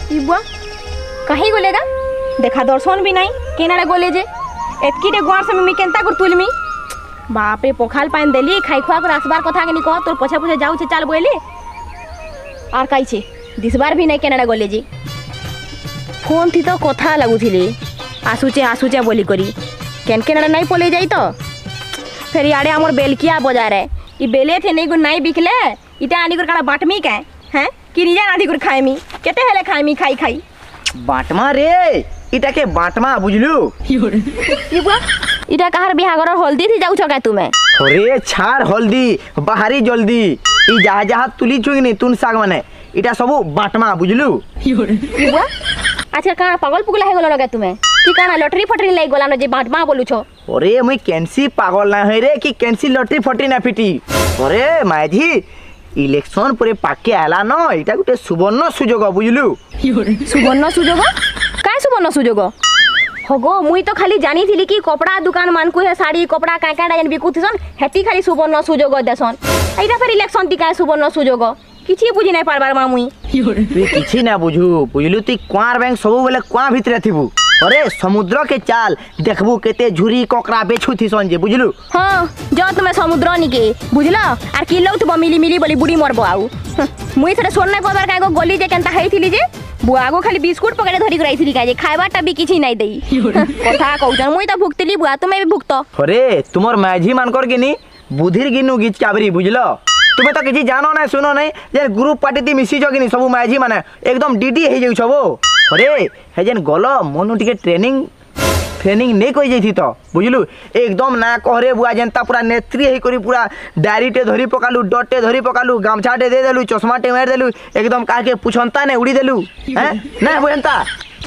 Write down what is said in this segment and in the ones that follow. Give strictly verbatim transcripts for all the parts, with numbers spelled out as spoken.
बुआ कहीं गलेगा देखा दर्शन भी नहीं केनाडे गले जे एतकी रे गुआर से मी केनता कर तुलमी बाप रे पोखाल पान देली खाई खुआ कर आसबार कथा के नी कह तोर पछे पछे जाऊ छे चाल बोली आर काई छे दिसबार भी नहीं केनाडे गले जे फोन थी तो कथा लगुथिले आसुचे आसुचे बोली करी केन केनाडे नहीं पले जाई तो फिर याडे हमर बेलकिया बाजार है ई बेले थे नहीं गुन नहीं बिकले इटा आनी कर काला बाटमी के हैं कि निजा आधी कर खाएमी केते हेले खाएमी खाई खाई बाटमा रे इटा के बाटमा बुझलु ई बुआ इटा कहार बिहागर हल्दी थी जाऊ छका तुमे अरे छाड़ हल्दी बाहरी जल्दी ई जहा जहा तुली छुगनी तुन साग माने इटा सब बाटमा बुझलु ई बुआ अच्छा का पागल पुगला है गलो लगे तुमे कि काना लॉटरी फटरी लाई गोला न जे बाटमा बोलु छो अरे मुई कैंसी पागल ना है रे कि कैंसी लॉटरी फटी ना फिटी अरे मायजी इलेक्शन पूरे पाके आला न इटा गुटे सुवर्ण सुजोग बुझलु सुवर्ण सुजोग काय सुवर्ण सुजोग होगो मुई तो खाली जानी थिली कि कपड़ा दुकान मान को है साड़ी कपड़ा का काडा जन बिकुथिसन हेती खाली सुवर्ण सुजोग देसन एटा फिर इलेक्शन ती काय सुवर्ण सुजोग किछि बुझी नै पारबार मा मुई तू किछि ना बुझू बुझलु तू क्वार बैंक सब बेले क्वा भितरे थिबु अरे समुद्र के चाल देखबू केते झुरी कोकरा बेछु थिसन जे बुझलु हां जो तुमे समुद्र नि के बुझला आर कि लौथबो मिली मिली बोली बुडी मरबो आउ मुई थरे सोन नै पबार कागो गली जे केनता हेथिली जे बुआगो खाली बिस्कुट पकड़े धरी कराइथिली काजे खाइबाटा भी किछि नै देई कथा कहउछन मुई त भुक्तली बुआ तुमे भी भुक्त अरे तुमर माझी मान कर गिनी बुधिर गिनु गीत काबरी बुझलो तुमे तो किछि जानो नै सुनो नै जे ग्रुप पार्टी ती मिसी जो गिनी सब माझी माने एकदम डीडी हे जाउ छबो अरे हे जेन गलो मनु टिके ट्रेनिंग ट्रेनिंग नहीं कई जाई थी तो बुझलु एकदम ना कहरे बुआ जनता पूरा नेत्री हे करी पूरा डायरीटे धरी पकालु डटे धरी पकालु गामछाटे दे देलु चश्माटे मार देलु एकदम काके पुछंता ने उड़ी देलु हैं ना बुझंता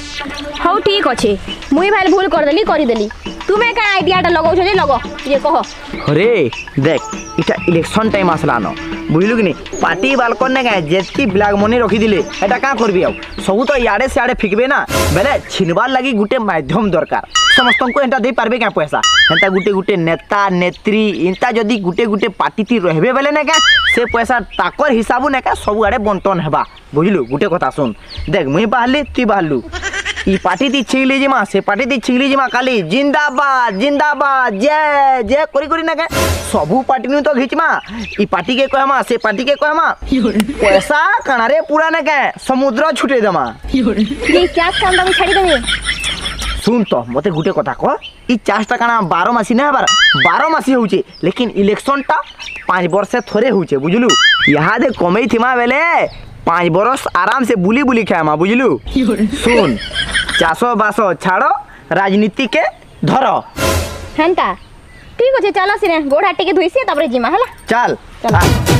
हौ ठीक अछि मुई भाई भूल कर देली करी देली तुमे का आइडियाटा लगाउ छ जे लगो ये कहो अरे देख इटा इलेक्शन टाइम आसला न बुझलु कि नहीं पार्टी बालकन ने का जेती ब्लैक मनी रखी दिले एटा का करबी आ सब तो याडे से याडे फिकबे ना बेले छिनबार लागि गुटे माध्यम दरकार समस्त को एंटा दे पारबे क्या पैसा एंता गुटे गुटे नेता नेत्री इंता जदी गुटे गुटे पार्टी ती रहबे बेले ने का से पैसा ताकर हिसाबु ने का सब आडे बंटन हेबा बुझलु गुटे कथा सुन देख मुई बाहली ती बाहलु ई पार्टी ती छिंगली जिमा से पार्टी ती छिंगली जिमा काली जिंदाबाद जिंदाबाद जय जय करी करी ना का सबु पार्टी नु तो घिचमा ई पार्टी के कहमा से पार्टी के कहमा पैसा कणारे पूरा ने का समुद्र छुटे दमा ये क्या काम दम छाड़ी देबे सुन तो मते गुटे कथा कह ई चास टा काना बारह मासी ना बार बारह मासी होउचे लेकिन इलेक्शन टा पाँच वर्ष से थोड़े होउचे बुझलु यहाँ दे कमई थिमा बेले पाँच बरस आराम से बुली बुली खामा बुझलु सुन चासो बासो छाड़ो राजनीति के धरो हंता ठीक अछि चलो सिने गोड़ हाटी के धोइसे तबरे जिमा हला चल चल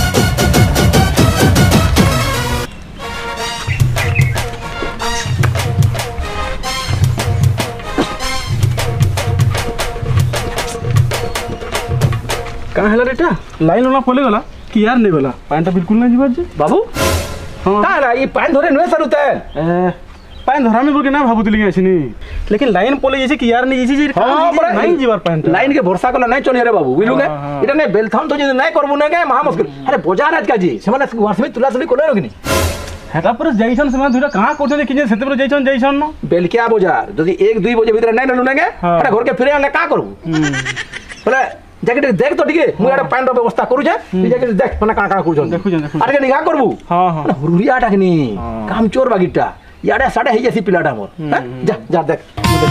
कहाँ है रेटा लाइन वाला पले गला कि यार नहीं गला पानी तो बिल्कुल नहीं जीवार जे बाबू हाँ कहाँ ला ये पानी धरे नुए सरुते ए पानी धरा में बोल के ना भाबुतली आछिनी लेकिन लाइन पले जैसे कि यार नहीं जैसे जे हाँ बड़ा नहीं जीवार पानी लाइन के भरोसा कला नहीं चली रे बाबू बुझलुगे इटा नहीं बेलथाम तो जे नहीं करबु ने के महा मुश्किल अरे बोजार आज का जी सेमाने वर्ष में तुला तुली कोले रखनी हेता पर जाइछन सेमा दुटा कहाँ करछन कि जे सेते पर जाइछन जाइछन न बेलकिया बाजार यदि एक दो बजे भीतर नहीं रहलु ने के अरे घर के फिरे आने का करबु बोले जैकेट देख तो ठीक है मुयाडा पानी रो व्यवस्था करू जे जैकेट देख पना का का करू जन देखु जन देखु अरे के निगा करबू हां हां हुरिया टाकनी काम चोर बागिटा याडे साडे हे जैसी पिलाटा मोर जा जा देख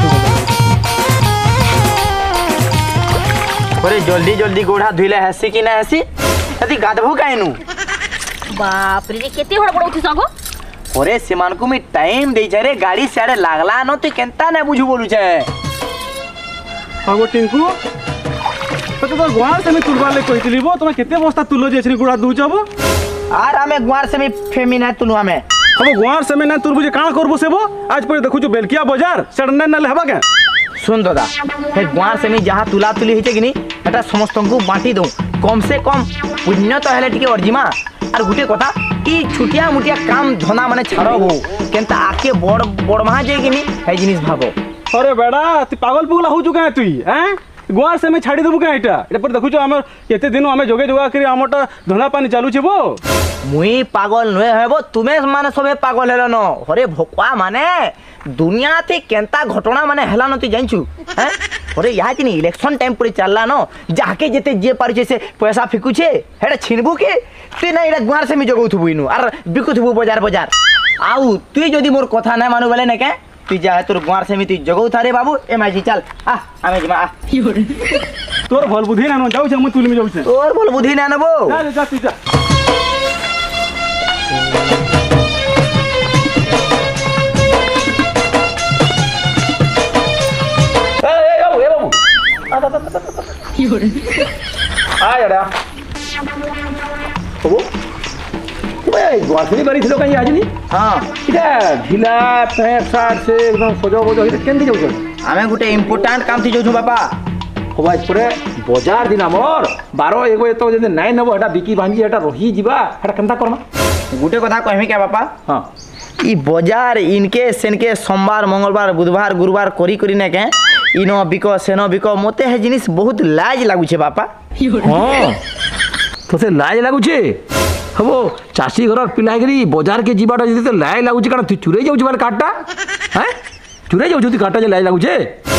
अरे जल्दी जल्दी गोड़ा धुइले हसी कि ना हसी यदि गाधबू काइनु बाप रे केते हड़बड़ उठी सगो अरे सिमान को मी टाइम देई छे रे गाड़ी साडे लागला न तो केनता ने बुझू बोलू छे हागो टिंकू तो तो गुआर से मैं तुलवा ले कहितली बो तुम केते बस्ता तुलो जेछनी गुड़ा दू जबो आर हमें गुआर से मी फेमिना तुलवा में हम गुआर से मैं ना तुरबु जे काण करबो सेबो आज पर देखु जो बेलकिया बाजार सडने न लेबा के सुन दादा हे गुआर से मी जहां तुला तुली हिचे किनी एटा समस्त को बांटी दो कम से कम पुण्य तो हेले टिके अर्जिमा आर गुटे कथा ई छुटिया मुटिया काम धना माने छाड़ो हो केनता आके बड़ बड़ महा जे किनी हे जिनिस भाबो अरे बेड़ा तू पागल पुगला हो चुका है तू हैं गुआर से मैं छाड़ी देबु क्या एटा एटा पर देखु हम केते दिन हमें जोगे जोगा करी हमटा धंधा पानी चालू छे बो मुई पागल नुहे हेबो तुमे माने सबे पागल हेलो न अरे भोकवा माने दुनिया थी केंता घटना माने हेला न तू जानछु हैं अरे यहाँ कि इलेक्शन टाइम पर चलला न जाके जेते जे पारुछे से पैसा फिकु छे हेडा छिनबु के तू ना एडा गुआर से मी जगौथबु इनु आर बिकुथबु बाजार बाजार आउ तू जदी मोर कथा ना मानु बेले न के तू जा तोर गुआर से मी तू जगौ थारे बाबू एमआईजी चल आ आमे जमा आ तोर भल बुद्धि ना जाउ छे म तुलमी जाउ छे तोर भल बुद्धि ना नबो जा जा तू जा आयडा ओ ओए ग्वासरी बारी थलो कहीं आज नहीं हां इटा ढिला पैंट शर्ट से एकदम सजो बजो इटा केंदी जाउ छ आमे गुटे इंपोर्टेंट काम थी जाउ बापा होबा परे बाजार दिन हमर बारह एगो एतो जे नाइ नबो एटा बिकी भांजी एटा रही जिबा एटा केनता करना गुटे कथा कहमी क्या बापा हां ई बाजार इनके सेनके सोमवार मंगलवार बुधवार गुरुवार करी करी ने के इनो बिको सेनो बिको मोते है जिनिस बहुत लाज लागु छे बापा हां तो से लाज लागु छे हबो चासी घर पिलागिरी बाजार के जीवाटा जदी तो लाज लागु छे कारण तू चुरे जाउ छे काटा हैं चुरे जाउ छे काटा जे लाज लागु छे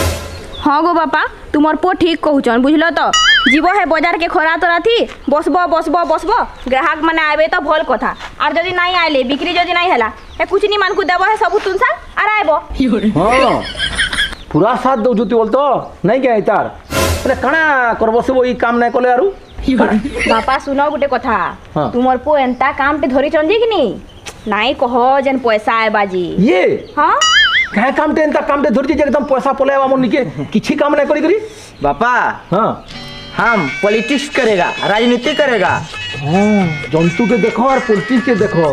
हाँ गो बापा तुमर पो ठीक कहूचन बुझलो तो जीव है बाजार के खरा तोरा थी बसबो बसबो बसबो ग्राहक माने आबे तो भल कथा और जदी नहीं आइले बिक्री जदी नहीं हला ए कुछ नहीं मान को देबो है सब तुनसा और आइबो हां पूरा साथ दो जुती बोल तो नहीं क्या इतार अरे कणा करबो से वो ई काम नहीं कोले आरु बापा सुनो गुटे कथा हाँ। तुमर पो एंता काम पे धरी चंजी कि नहीं नहीं कहो जन पैसा आए बाजी ये हां काहे काम ते एंता काम ते धरती जे एकदम पैसा पलेवा मन निके किछि काम नहीं करी करी बापा हां हम पॉलिटिक्स करेगा राजनीति करेगा हां जंतु के देखो और पॉलिटिक्स के देखो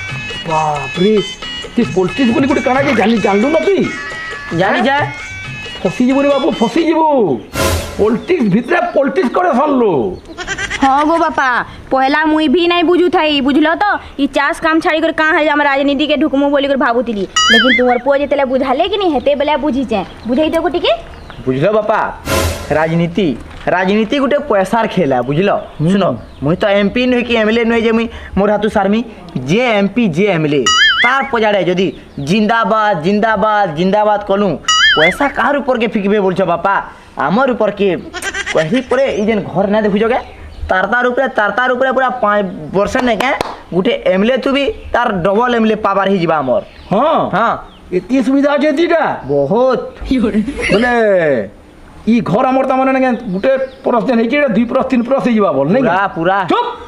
बाप रे ती पॉलिटिक्स बोली गुटे काना के जानी जानलु न तू जानी जाए फसी जीवो रे बाबू फसी जीवो पॉलिटिक्स भितरे पॉलिटिक्स करे सनलो हाँ गो बापा पहला मुई भी नहीं बुझू थाई बुझलो तो ई चास काम छाड़ी कर कहां है हम राजनीति के ढुकमु बोली कर भाबुतिली लेकिन तुमर पो जेतेले बुझाले कि नहीं हेते बेला बुझी छे बुझाई देगो टिके बुझलो बापा राजनीति राजनीति गुटे पैसार खेल है बुझलो सुनो मुई तो एमपी नहीं कि एमएलए नहीं जे मुई मोर हाथु सारमी जे एमपी जे एमएलए तार पजाड़े जदी जिंदाबाद जिंदाबाद जिंदाबाद कलू पैसा कार ऊपर के फिकबे बोलछो बापा हमर ऊपर के कही परे ई जेन घर ना देखु जगे तार तार ऊपर तार तार ऊपर पूरा पाँच वर्ष ने के गुटे एमएलए तू भी तार डबल एमएलए पावर ही जिबा हमर हां हां इतनी सुविधा जे दीटा बहुत बोले ई घर हमर त माने ने गुटे परस नहीं कि दुई परस तीन परस जिबा बोल नहीं पूरा पूरा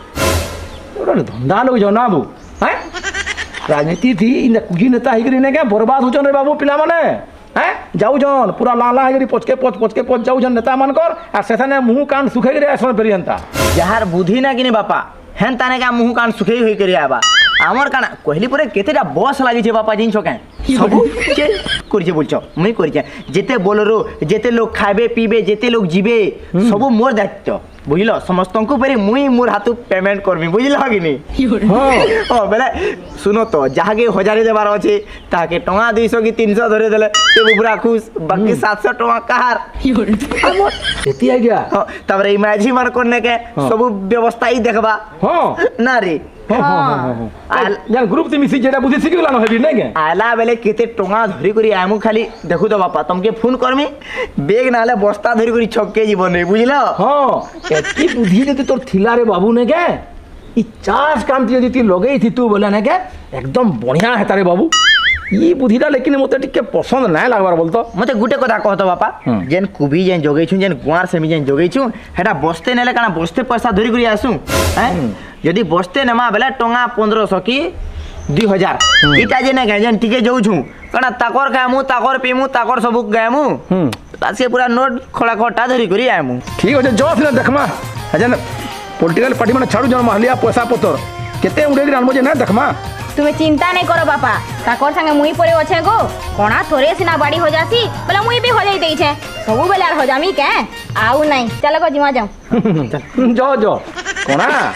चुप ओरे धंधा लोग जो ना बु हैं राजनीति थी इन कुजी नेता हिगरी ने के बर्बाद होचन रे बाबू पिला माने हैं जाऊ जन पूरा लाला हिगरी पचके पच पचके पच जाऊ जन नेता मान कर आ सेथाने मुंह कान सुखे गिरे आसन पेरियंता यार बुद्धि ना किने बापा हेन ताने का मुंह कान सुखे होई करी आबा हमर काना कहली परे केतेटा बस लागि छे बापा जिन छके सब के करजे बोलछो मुई करजे जेते बोलरो जेते लोग खाबे पीबे जेते लोग जीबे सब मोर दायित्व बुझलो समस्त को परे मुई मोर हाथु पेमेंट करबी बुझलो कि नहीं हां ओ बेले सुनो तो जहागे हजार देबार अछि ताके टंगा दो सौ की तीन सौ धरे देले ते पूरा खुश बाकी सात सौ टंका कार हमर एती आइडिया हां तबरे इमेजिन मार करने के सब व्यवस्था ही देखबा हां ना रे हां हां हां यार ग्रुप ते मिसी जेडा बुझि सिखि गेला न हेबी नै के आला बेले केते टंगा धरी करी आमु खाली देखु तो बापा तुमके फोन करमी बेग नाले बस्ता धरी करी छक्के जीवन रे बुझलो हां एती बुद्धि जति तोर थिला रे बाबू ने के ई चास काम ती जति लगेई थी तू बोला ने के एकदम बढ़िया है तारे बाबू ई बुद्धिटा लेकिन मते टिके पसंद ना लागबार बोलतो मते गुटे कथा कहतो बापा जेन कुबी जेन जोगै छु जेन गुआर से मी जेन जोगै छु हेडा बस्ते नेले काना बस्ते पैसा धरी करी आसु हैं यदि बस्ते नेमा बेला टंगा पंद्रह सौ की दो हज़ार इटा जेने जेन टिके जाउ छु काना ताकर खामु ताकर पीमु ताकर सब गामु तासे पूरा नोट खड़ा खटा धरी करी आमु ठीक हो जो फिर देखमा हजन पॉलिटिकल पार्टी माने छाड़ू जन महलिया पैसा पतर केते उड़े गिरान मजे ना देखमा तुम्हें चिंता नहीं करो बापा ताकर संगे मुई परे अच्छे गो कोना थोड़े सिना बाड़ी हो जासी बोला मुई भी हो जाई देई छे सबु बेला हो जामी के आउ नहीं चलो गो जिमा जाऊ जो जो कोना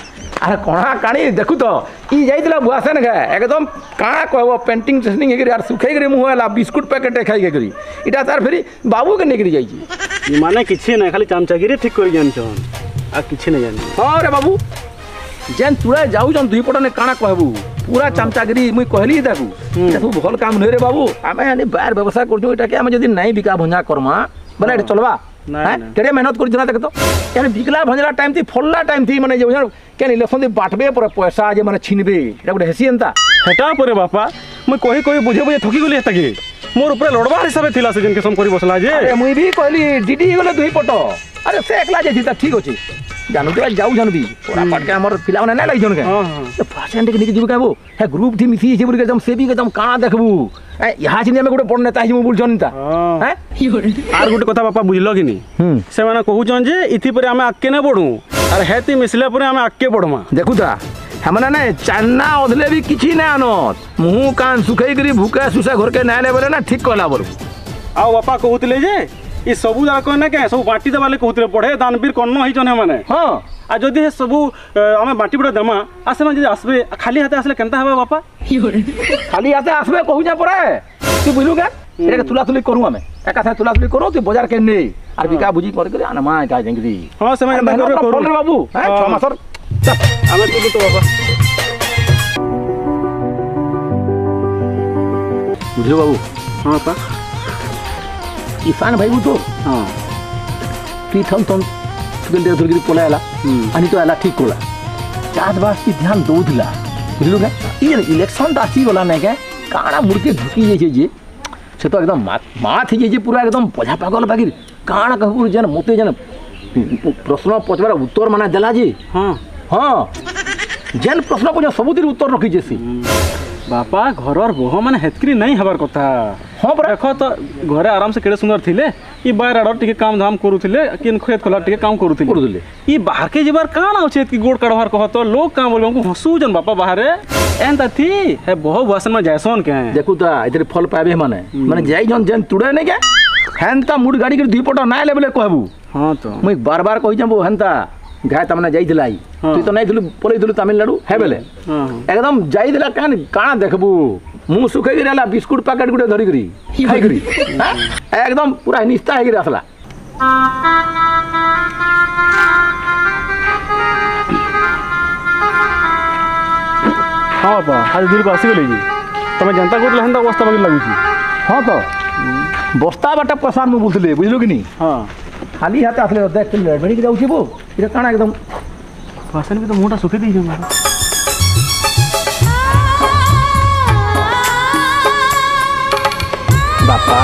अरे कणा काणी देखु तो ई जाइतिला बुआसेन गे एकदम काणा कहबो पेंटिंग टेस्टिंग हेकरी यार सुखै गरे मुहला बिस्कुट पैकेट खाइ के करी इटा तार फेरी बाबू के निकरी जाई छी माने किछि नै खाली चमचागिरी ठीक कर जान छन आ किछि नै जानी हां रे बाबू जेन तुरा जाऊ जन दुई पटने काणा कहबू पूरा चमचागिरी मुई कहली देखू एटा तू भल काम नै रे बाबू आमे यानी बाहर व्यवसाय करजो एटा के आमे जदी नै बिका भंजा करमा बोले एटा चलबा केड़े मेहनत कर जना देख तो यानी बिकला भंजला टाइम थी फल्ला टाइम थी माने जे केन इलेक्शन दे बाटबे पर पैसा जे माने छिनबे एटा गुटे हेसी एंता हेटा परे बापा मैं कहि कहि बुझे बुझे थकी गली हेता के मोर ऊपर लड़वा हिसाब थिला से जन के सम करी बसला जे अरे मुई भी कहली डीडी गले दुई पट अरे से एकला जे था ठीक अछि जानू तो जाऊ जानबी पूरा पट के हमर फिला नै लागि जन के हां हां तो परसेंट के निक जीव कहबो हे ग्रुप थी मिसी जे बुल के एकदम सेबी के एकदम काना देखबू ए यहा छिने में गुटे पड़ने ताहि बुल जनता हैं आर गुटे कथा बापा बुझलो कि नी से माने कहू जन जे इथि पर हमें आके न पडू अरे हेती मिसले पर हमें आके पडमा देखू ता हमने ना चान्ना ओधले भी किछि ना आनत मुंह कान सुखै करी भूखे सुसा घर के नाले बोले ना ठीक कहला बोल आ बापा कहउतले जे ई सबु जाक ना के सब बाटी देबाले कहउतले पढ़े दानवीर कन्न होई जने माने हां आ जदी हे सबु हमें बाटी पड़ा देमा आसे माने जदी आसबे खाली हाथे आसले केनता हबे बापा खाली हाथे आसबे कहू जा पड़े तू बुझलु के एरे के तुला तुली करू हमें एका साथ तुला तुली करू तू बाजार के नै आर बिका बुझी कर के आना मा का जंगरी हां से मैं करू बाबू हैं छ मासर हमें तुलू तो बाबा बुझलो बाबू हां पा इफान भाई तो हां तू थम थम तुके दे दुर्गी पोलाला अनि तो आला ठीक कोला चार बार की ध्यान दोदला बुझलो के ई इलेक्शन दासी वाला नै के काना मुड़के ढुकी जे जे से तो एकदम माथ ही जे पूरा एकदम बजा पागल बागिर काना कहबू जन मोते जन प्रश्न पचबार उत्तर माने देला जी हां हां जेन प्रश्न पच सबुतिर उत्तर रखी जेसी बापा घरर बोह माने हेतकरी नहीं हबार कथा हां पर देखो तो घरे आराम से केड़े सुंदर थिले ई बाहर आडर टिके काम धाम करूथिले किन खेत खोला टिके काम करूथिले करूथिले ई बाहर के जेबार कान आछे की गोड़ काढवार कह तो लोग काम बोलबो हमको हंसू जन बापा बाहरे एंता थी है बहु भाषण में जैसन के देखू ता इधर फल पाबे माने माने जाई जन जन तुड़े नै के हेंता मुड गाड़ी के दुई पट ना लेबले कहबू हां तो मुई बार बार कहि जबो हेंता गाय तमने जाई दिलाई तू तो नै दिलु पलै दिलु तमिलनाडु है बेले एकदम जाई दिला कान काना देखबू मुंह सुखै गेला बिस्कुट पैकेट गुटे धरि करी खाइ करी एकदम पूरा निस्ता है गिर असला हां बा आज दिल को आसी गेलै जी तमे जनता कोत लहंदा अवस्था बाकी लागु छी हां तो बस्ता बाटा पसार में बोलथले बुझलो कि नी हां खाली हाथ आसले देख के लड़बड़ी के जाउ छी बो इरा काना एकदम भाषण भी तो मोटा सुखे दी हमरा बापा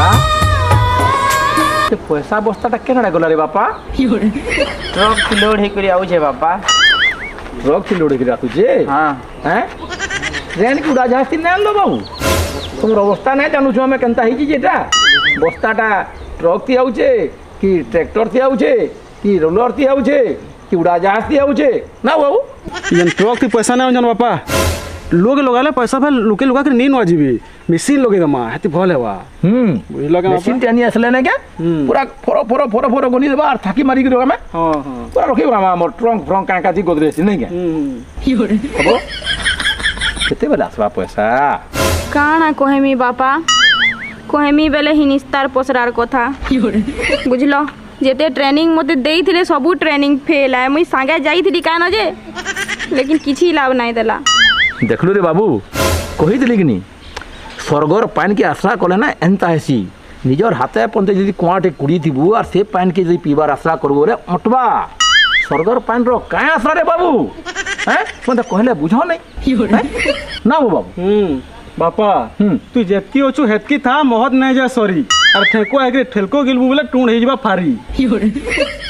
ते पैसा बस्ताटा केनडा गला रे बापा ट्रक की लोड हे करी आउ छे बापा ट्रक की लोड करी आतु जे हां हैं ट्रेन की उड़ा जहाज न लो बाबू तुम अवस्था नहीं जानू छो हमें केनता ही जेटा बस्ताटा ट्रक थी आउ छे कि ट्रैक्टर थी आउ छे कि रोलर थी आउ छे कि उड़ा जहाज थी आउ छे ना बाबू यन ट्रक थी पैसा ना जन बापा लोग लगाले पैसा भाई लोके लगा के नीन वाजिबी मशीन लगे दमा हती भले बा हम बुझलो के मशीन टानी असले ना क्या पूरा फोरो फोरो फोरो फोरो गनी देबा और थाकी मारी के हमें हां हां पूरा रखिबा हमर ट्रंक फ्रंक काका जी गोदरेज नहीं क्या हम हो केते बेला आसबा पैसा काना कहमी बापा कहमी बेले हिनिस्तार पसरार कथा बुझलो जेते ट्रेनिंग मते देइथिले सबु ट्रेनिंग फेल है मुई संगे जाईथिली काना जे लेकिन किछि लाभ नहीं देला देखलु रे बाबू कहि दिली कि नी स्वर्गर पान के आशा कले ना एंता हेसी निजर हाथे पंते जदी कुआटे कुड़ी थिबू और से पान के जदी पीबार आशा करबो रे अटबा स्वर्गर पान रो का आशा रे बाबू हैं पंते कहले बुझो नहीं ना हो बाबू हम बापा तू जेतकी ओछु हेतकी था मोहत नहीं जा सॉरी और ठेको आगे ठेलको गिलबू बोले टूण हे जबा फारी